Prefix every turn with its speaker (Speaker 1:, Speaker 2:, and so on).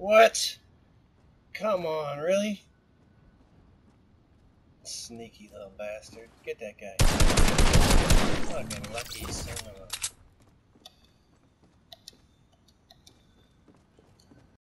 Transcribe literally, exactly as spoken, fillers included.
Speaker 1: What? Come on, really? Sneaky little bastard. Get that guy.